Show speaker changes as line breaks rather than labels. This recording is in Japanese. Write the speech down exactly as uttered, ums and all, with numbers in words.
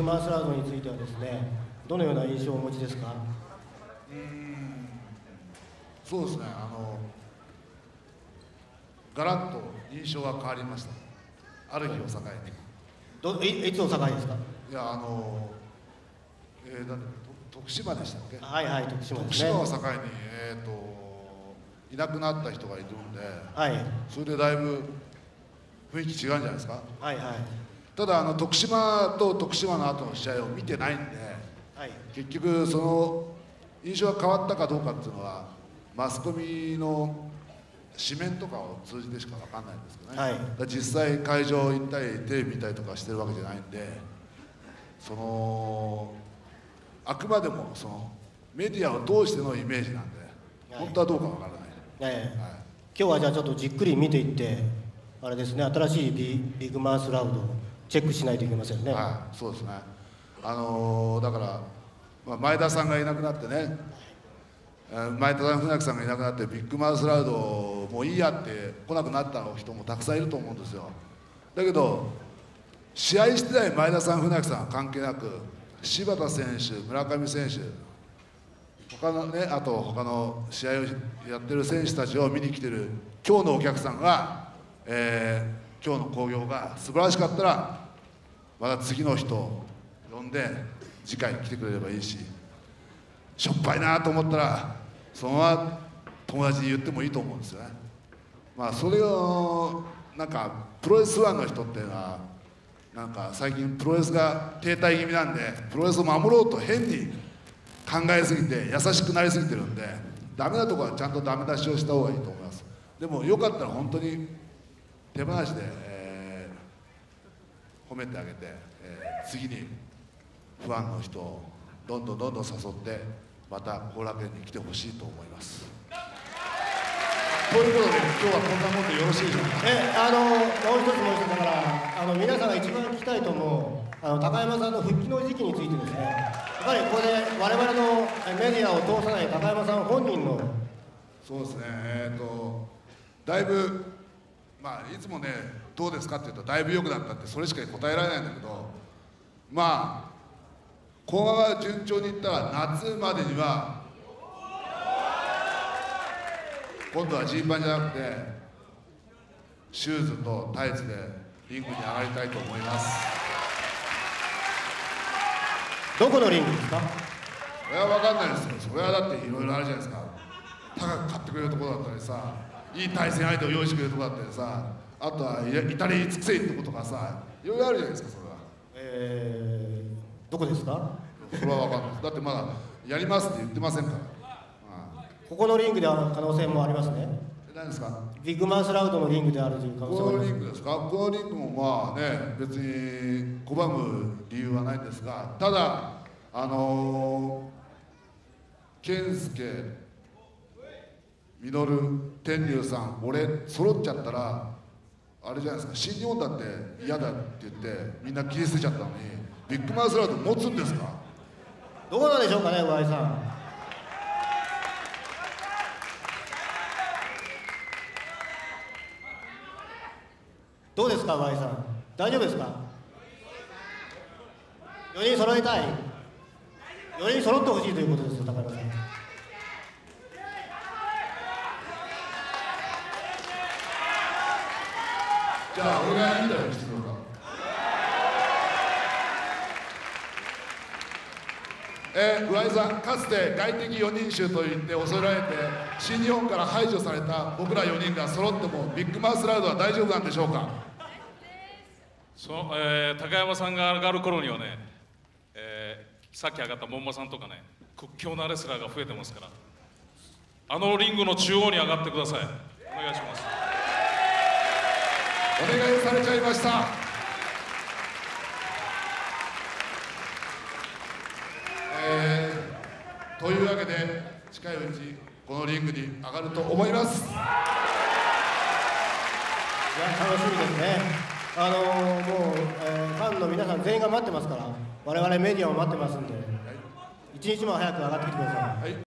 グマウスラウドについてはですね、どのような印象をお持ちですか？
うーん、そうですね、あのガラッと印象が変わりました。ある日を境に。
ど い, いつを境ですか？
いや、あの、えー、なんだっけ、徳島でしたっけ？
はいはい、徳島ですね。
徳島を境に、えー、といなくなった人がいるんで、
はい、
それでだいぶ雰囲気違うんじゃないですか。
はいはい、
ただあの徳島と徳島の後の試合を見てないんで、
はい、
結局その印象が変わったかどうかっていうのはマスコミの紙面とかを通じてしか分かんないんですけどね、はい、だから実際会場行ったりテレビ見たりとかしてるわけじゃないんで、そのあくまでもそのメディアを通してのイメージなんで、はい、本当はどうか分からない、はいはい、
今日はじゃあちょっとじっくり見ていってあれですね、新しい ビ, ビッグマウスラウドをチェックしないといけませんね。
はい、そうですね。あのー、だから、まあ、前田さんがいなくなってね、前田船木さんがいなくなってビッグマウスラウドもういいやって来なくなった人もたくさんいると思うんですよ。だけど試合してない前田さん船木さんは関係なく、柴田選手、村上選手、他のね、あと他の試合をやってる選手たちを見に来てる今日のお客さんが、えー、今日の興行が素晴らしかったらまた次の人を呼んで次回来てくれればいいし、しょっぱいなと思ったらそのまま友達に言ってもいいと思うんですよね。まあそれをなんかプロレスファンの人っていうのはなんか最近プロレスが停滞気味なんで、プロレスを守ろうと変に考えすぎて優しくなりすぎてるんで、ダメなところはちゃんとダメ出しをした方がいいと思います。でもよかったら本当に手放しで、えー、褒めてあげて、えー、次にファンの人をどんどんどんどん誘ってまた後楽園に来てほしいと思います。ということで今日はこんなもんでよろしいでしょうか。
えあのもう一つもう一つだからあの皆さんが一番聞きたいと思うあの高山さんの復帰の時期についてですね、やっぱりここで我々のメディアを通さない高山さん本人の。
そうですね、えー、とだいぶ、まあ、いつもねどうですかって言うとだいぶ良くなったってそれしか答えられないんだけど、まあこのまま順調にいったら夏までには今度はジーパンじゃなくてシューズとタイツでリングに上がりたいと思います。
どこのリングですか？
それは分かんないですよ。それはだっていろいろあるじゃないですか。高く買ってくれるところだったりさ、いい対戦相手を用意してくれるところだったりさ、あとは至れり尽くせりってことかさ、いろいろあるじゃないですか。それは
えー、どこですか？
それは分かんないです。だってまだやりますって言ってませんから。
ここのリングである可能性もありますね。
何ですか？
ビッグマウスラウドのリングであるという可能性もあります。
このリングですか？このリングもまあね、別に拒む理由はないんですが、ただあのー、健介、稔、天龍さん、俺揃っちゃったらあれじゃないですか。新日本だって嫌だって言ってみんな切り捨てちゃったのにビッグマウスラウド持つんですか？
どうなんでしょうかね、上井さん。どうですか、上井さん。大丈夫ですか？よにん揃えたい。よにん揃ってほしいということですよ、高山さん。
じゃあ俺がインタビューしてくるか。えー、上井さん、かつて外敵よにん衆といって恐れられて新日本から排除された僕らよにんが揃ってもビッグマウスラウドは大丈夫なんでしょうか？
その、えー、高山さんが上がる頃にはね、えー、さっき上がった門馬さんとかね、屈強なレスラーが増えてますから、あのリングの中央に上がってください。お願いします。
お願いされちゃいました。えー、というわけで近いうちこのリングに上がると思います。いや
楽しみですね。あのー、もう、えー、ファンの皆さん全員が待ってますから、我々メディアも待ってますんで、一日も早く上がってきてください。はい。